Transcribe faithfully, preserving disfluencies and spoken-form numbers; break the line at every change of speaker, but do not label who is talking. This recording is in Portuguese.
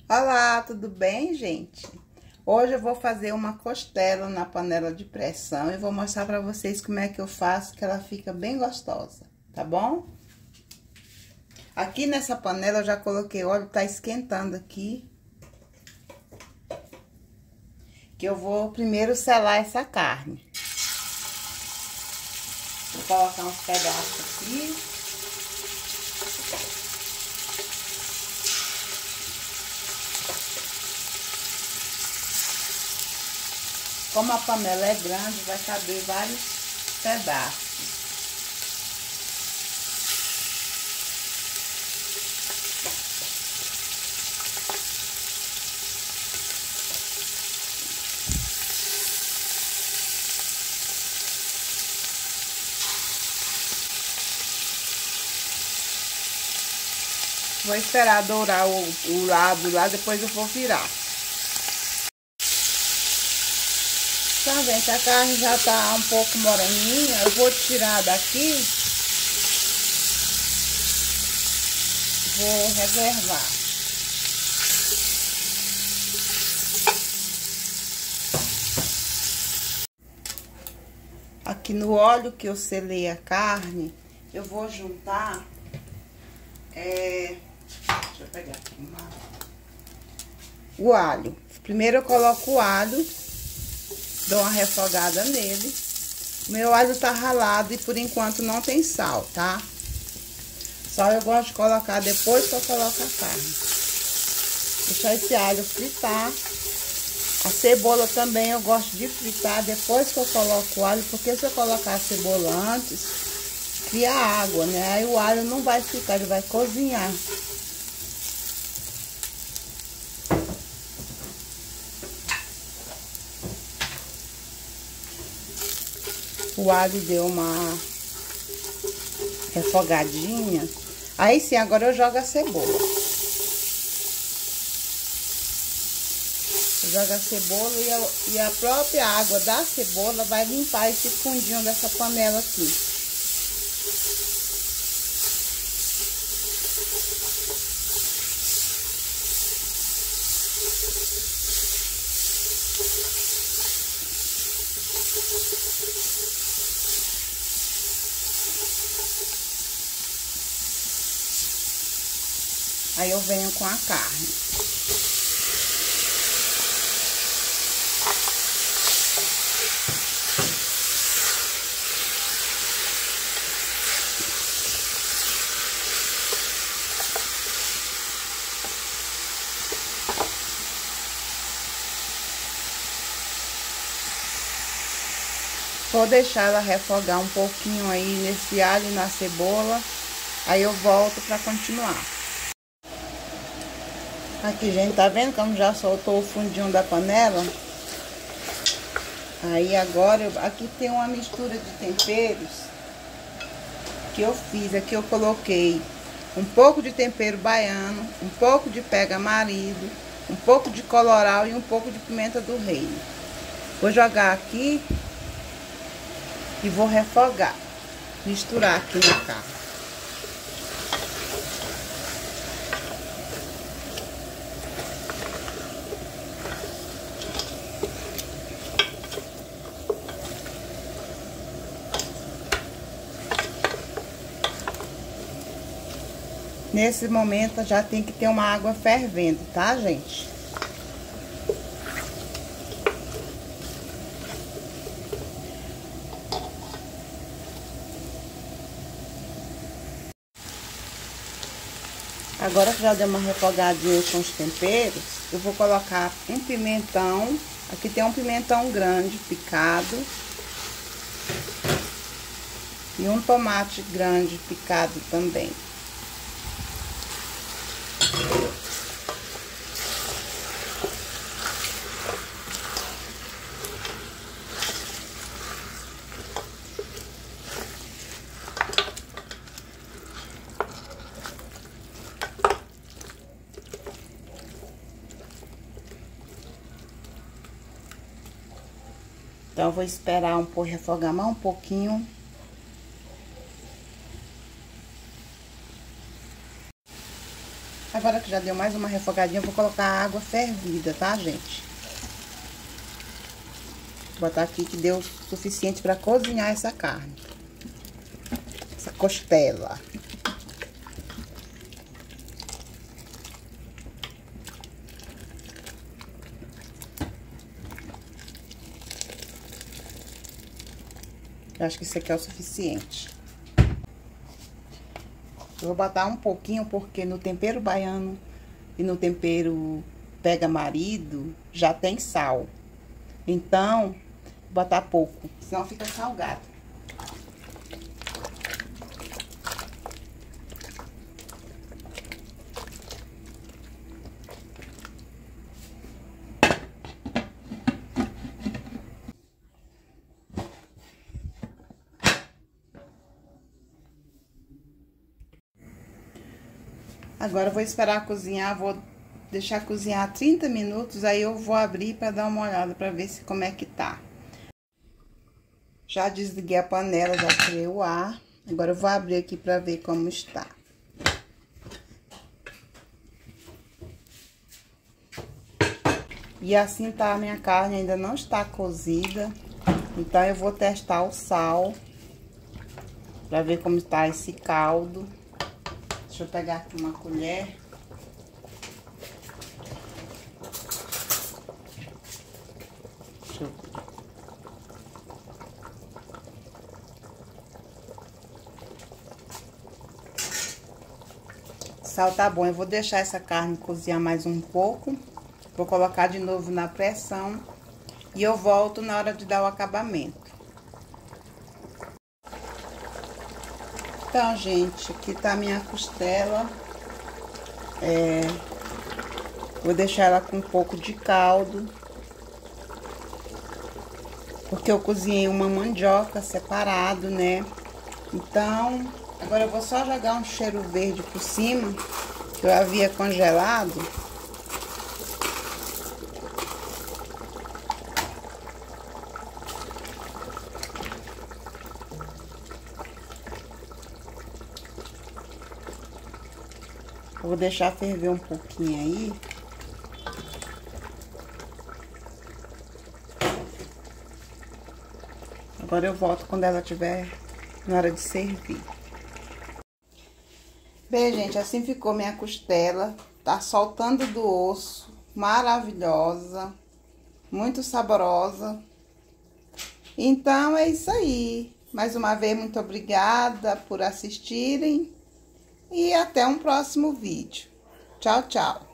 Olá, tudo bem, gente? Hoje eu vou fazer uma costela na panela de pressão e vou mostrar pra vocês como é que eu faço, que ela fica bem gostosa, tá bom? Aqui nessa panela eu já coloquei óleo, tá esquentando aqui. Que eu vou primeiro selar essa carne. Vou colocar uns pedaços aqui. Como a panela é grande, vai caber vários pedaços. Vou esperar dourar o, o lado lá, depois eu vou virar. Então, gente, a carne já tá um pouco moreninha. Eu vou tirar daqui. Vou reservar. Aqui no óleo que eu selei a carne, eu vou juntar... É, deixa eu pegar aqui uma... o alho. Primeiro eu coloco o alho, dou uma refogada nele. O meu alho tá ralado e por enquanto não tem sal, tá? Só eu gosto de colocar depois que eu coloco a carne. Deixar esse alho fritar. A cebola também eu gosto de fritar depois que eu coloco o alho, porque se eu colocar a cebola antes, cria água, né? Aí o alho não vai ficar, ele vai cozinhar. O alho deu uma refogadinha. Aí sim, agora eu jogo a cebola. Eu jogo a cebola e a, e a própria água da cebola vai limpar esse fundinho dessa panela aqui. Aí eu venho com a carne. Vou deixar ela refogar um pouquinho aí nesse alho e na cebola. Aí eu volto pra continuar. Aqui, gente, tá vendo como já soltou o fundinho da panela? Aí agora, eu, aqui tem uma mistura de temperos que eu fiz. Aqui eu coloquei um pouco de tempero baiano, um pouco de pega-marido, um pouco de colorau e um pouco de pimenta do reino. Vou jogar aqui e vou refogar, misturar aqui na carne. Nesse momento já tem que ter uma água fervendo, tá, gente? Agora que já deu uma refogadinha com os temperos, eu vou colocar um pimentão. Aqui tem um pimentão grande, picado. E um tomate grande, picado também. Então, eu vou esperar um pouco, refogar mais um pouquinho. Agora que já deu mais uma refogadinha, eu vou colocar a água fervida, tá, gente? Vou botar aqui que deu o suficiente pra cozinhar essa carne. Essa costela. Eu acho que isso aqui é o suficiente. Eu vou botar um pouquinho, porque no tempero baiano e no tempero pega marido, já tem sal. Então, vou botar pouco, senão fica salgado. Agora eu vou esperar cozinhar, vou deixar cozinhar trinta minutos, aí eu vou abrir para dar uma olhada para ver se como é que tá. Já desliguei a panela, já tirei o ar. Agora eu vou abrir aqui para ver como está. E assim tá a minha carne, ainda não está cozida. Então eu vou testar o sal para ver como está esse caldo. Deixa eu pegar aqui uma colher. Deixa eu... O sal tá bom. Eu vou deixar essa carne cozinhar mais um pouco. Vou colocar de novo na pressão. E eu volto na hora de dar o acabamento. Então, gente, aqui tá a minha costela. É, vou deixar ela com um pouco de caldo. Porque eu cozinhei uma mandioca separado, né? Então, agora eu vou só jogar um cheiro verde por cima, que eu havia congelado. Eu vou deixar ferver um pouquinho aí. Agora eu volto quando ela estiver na hora de servir. Bem, gente, assim ficou minha costela. Tá soltando do osso. Maravilhosa. Muito saborosa. Então, é isso aí. Mais uma vez, muito obrigada por assistirem. E até um próximo vídeo. Tchau, tchau.